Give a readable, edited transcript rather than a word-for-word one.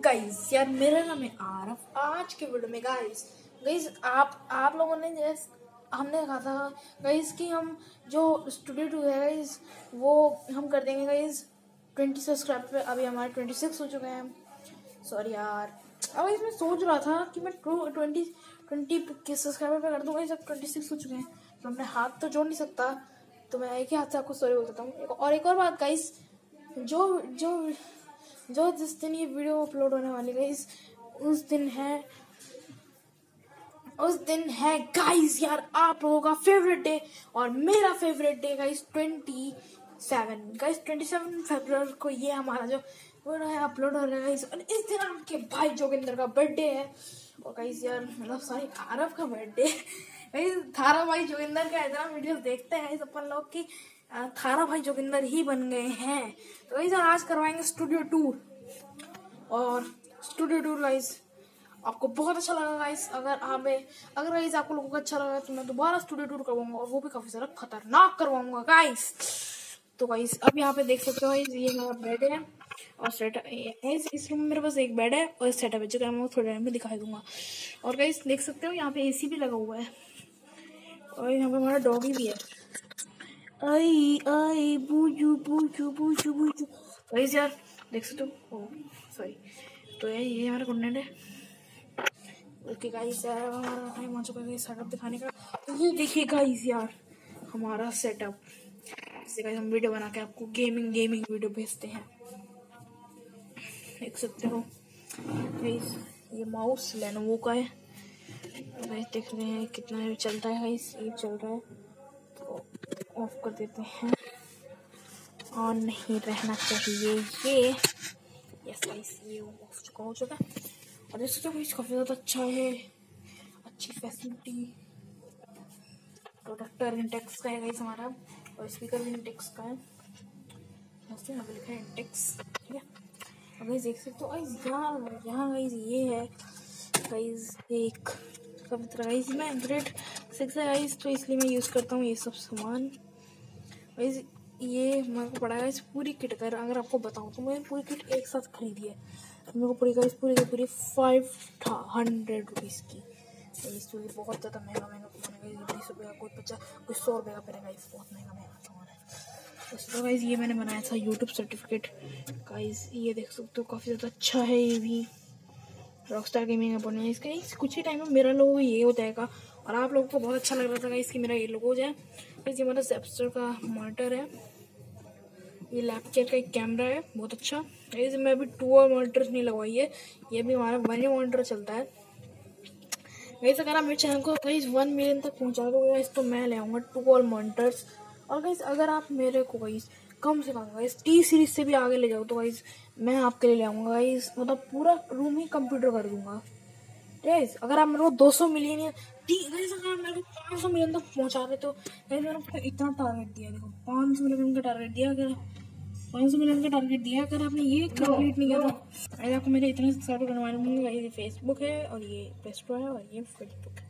Guys यार मेरा नाम है आरफ। आज के वीडियो में गाइस आप लोगों ने हमने कहा था गाइस कि हम जो स्टूडियो 2 है गाइस वो हम कर देंगे गाइस 20 सब्सक्राइब पे। अभी हमारे 26 हो चुके हैं। सॉरी यार, अब इसमें सोच रहा था कि मैं 20 के सब्सक्राइबर पे कर दूंगा। सब 26 हो चुके हैं तो अपने हाथ तो जोड़ नहीं सकता, तो मैं एक ही हाथ से आपको सॉरी बोल देता हूँ। एक और बात गाइस, जो जो जो जिस दिन ये वीडियो अपलोड होने वाली गाइस उस दिन है गाइस यार आप लोगों का फेवरेट डे और मेरा फेवरेट डे गाइस 27 फरवरी को ये हमारा जो वीडियो है अपलोड हो रहा है गाइस। और इस दिन आपके भाई जोगिंदर का बर्थडे है और गाइस यार मतलब सॉरी आरफ का बर्थडे गाइस। थारा भाई जोगिंदर का इतना वीडियोस देखते हैं अपन लोग की थारा भाई जोगिंदर ही बन गए हैं। तो गाइस आज करवाएंगे स्टूडियो 2 और स्टूडियो 2 गाइस आपको बहुत अच्छा लगा गाइस। अगर गाइस आपको लोगों को अच्छा लगा तो मैं दोबारा स्टूडियो 2 करवाऊंगा और वो भी काफी सारा खतरनाक करवाऊंगा गाइस। तो गाइस अब यहाँ पे देख सकते हो गाइस ये मेरा बेड है और सेटअप इस रूम में मेरे पास एक बेड है और सेटअप है जो कि मैं थोड़ी देर में दिखाई दूंगा। और गाइस देख सकते हो यहाँ पे एसी भी लगा हुआ है और यहाँ पे हमारा डॉगी भी है। आई आई बूजू बूजू बूजू बूजू गाइस यार देख सकते हो। सॉरी, तो ये हमारा कंटेंट है। ओके गाइस यार हमारा टाइम आ चुका है सेटअप दिखाने का। तो ये देखिए गाइस यार हमारा सेटअप, इससे गाइस हम वीडियो बना के आपको गेमिंग वीडियो भेजते हैं। देख सकते हो गाइस ये माउस लेनोवो का है। गाइस देख रहे हैं कितना चलता है गाइस, ये चल रहा है तो ऑफ कर देते हैं। ऑन नहीं रहना चाहिए ये। यस गाइस ये ऑफ हो चुका है। और इसका भी काफी ज़्यादा अच्छा है, अच्छी फैसिलिटी। प्रोडक्टर इंटेक्स का है गाइस हमारा और स्पीकर भी इंटेक्स का है। यहाँ पे लिखा है इंटेक्स, ठीक है। अब गाइस देख सकते हो गाइस यहाँ गाइस ये है गाइस एक गाइस मैं ग्रेड 6 है गाइस तो इसलिए मैं यूज़ करता हूँ ये सब सामान गाइस। ये मेरे को पड़ा गाइस पूरी किट कर, अगर आपको बताऊँ तो मैंने पूरी किट एक साथ खरीदी है। मेरे को पड़ी गाइस पूरी 500 रुपीज़ की। तो ये बहुत ज़्यादा महंगा सामान है। 20 रुपये का कोई 100 रुपये का पड़ेगा गाइस, बहुत महंगा सामान है। तो गाइस ये मैंने बनाया था यूट्यूब सर्टिफिकेट गाइस। ये देख सकते हो काफ़ी ज़्यादा अच्छा है। ये भी रॉकस्टार गेमिंग का है इसका। कुछ ही टाइम में मेरा लोगो ये हो जाएगा और आप लोगों को बहुत अच्छा लग रहा था गाइस कि मेरा ये लोगो हो जाए। गाइस ये हमारा ज़ेप्स्टर का मॉनिटर है, ये लैपटॉप का एक कैमरा है बहुत अच्छा। गाइस मैं अभी 2 और मॉनिटर्स नहीं लगवाई है, ये भी हमारा 1 ही मॉनिटर चलता है। गाइस अगर आप मेरे चैनल को गाइस 1 मिलियन तक पहुंचा दोगे गाइस तो मैं ले आऊँगा 2 और मॉनिटर्स। और गाइस अगर आप मेरे को गाइस कम से कम गाइस T सीरीज से भी आगे ले जाओ तो गाइस मैं आपके लिए ले आऊँगा गाइस, मतलब पूरा रूम ही कंप्यूटर कर दूंगा गाइस। अगर आप मेरे को 200 मिलियन या गाइस अगर आप मेरे को 500 मिलियन तक पहुंचा दे तो गाइस मैंने आपको इतना टारगेट दिया, देखो 500 मिलियन का टारगेट दिया। अगर 500 मिलियन का टारगेट दिया, अगर आपने ये कंप्लीट नहीं किया तो आपको मेरे इतने सब्सक्राइबर बनवाने होंगे। ये फेसबुक है और ये प्ले स्टोर है और ये फेसबुक है।